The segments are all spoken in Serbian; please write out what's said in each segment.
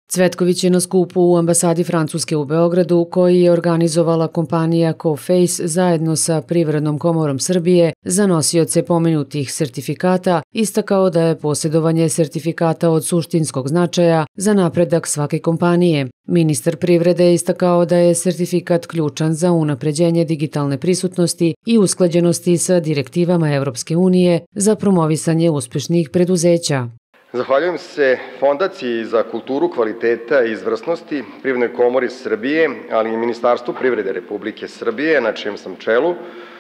Cvetković je na skupu u ambasadi Francuske u Beogradu, koji je organizovala kompanija CoFace zajedno sa Privrednom komorom Srbije za nosioce pomenutih sertifikata, istakao da je posjedovanje sertifikata od suštinskog značaja za napredak svake kompanije. Ministar privrede je istakao da je sertifikat ključan za unapređenje digitalne prisutnosti i usklađenosti sa direktivama Evropske unije za promovisanje uspešnih preduzeća. Zahvaljujem se Fondaciji za kulturu kvaliteta i izvrsnosti, Privrednoj komori Srbije, ali i Ministarstvu privrede Republike Srbije, na čijem sam čelu,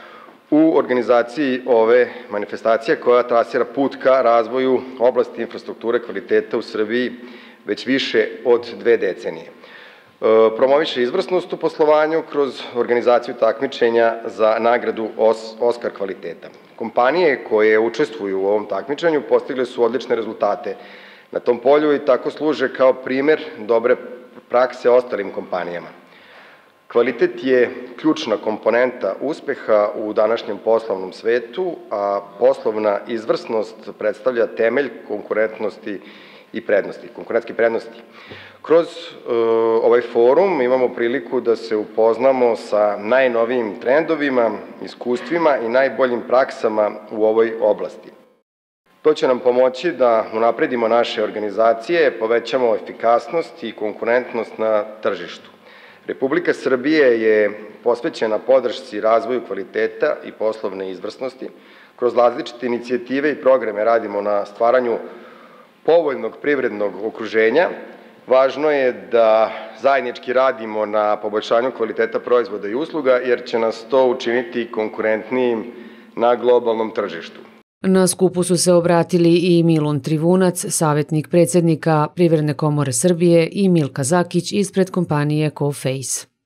u organizaciji ove manifestacije koja trasira put ka razvoju oblasti infrastrukture kvaliteta u Srbiji već više od 2 decenije. Promoviše izvrsnost u poslovanju kroz organizaciju takmičenja za nagradu Oskar kvaliteta. Kompanije koje učestvuju u ovom takmičenju postigle su odlične rezultate na tom polju i tako služe kao primer dobre prakse ostalim kompanijama. Kvalitet je ključna komponenta uspeha u današnjem poslovnom svetu, a poslovna izvrsnost predstavlja temelj konkurentnosti i konkurentske prednosti. Kroz ovaj forum imamo priliku da se upoznamo sa najnovijim trendovima, iskustvima i najboljim praksama u ovoj oblasti. To će nam pomoći da unapredimo naše organizacije, povećamo efikasnost i konkurentnost na tržištu. Republika Srbije je posvećena podršci razvoju kvaliteta i poslovne izvrsnosti. Kroz različite inicijative i programe radimo na stvaranju povoljnog privrednog okruženja. Važno je da zajednički radimo na poboljšanju kvaliteta proizvoda i usluga, jer će nas to učiniti konkurentnijim na globalnom tržištu. Na skupu su se obratili i Milun Trivunac, savjetnik predsjednika Privredne komore Srbije, i Milka Zakić ispred kompanije CoFace.